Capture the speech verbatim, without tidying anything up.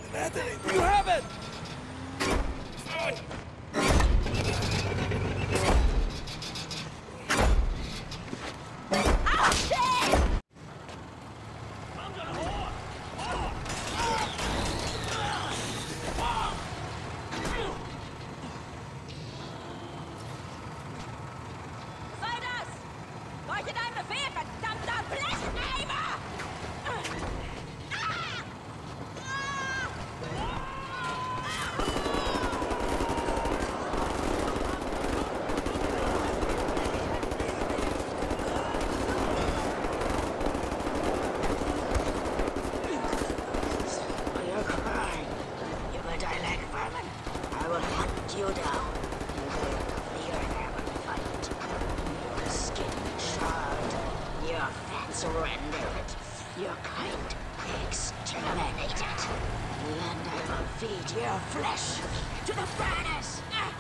Anthony, you have it! Surrendered. Your kind exterminated. And I will feed your flesh to the furnace.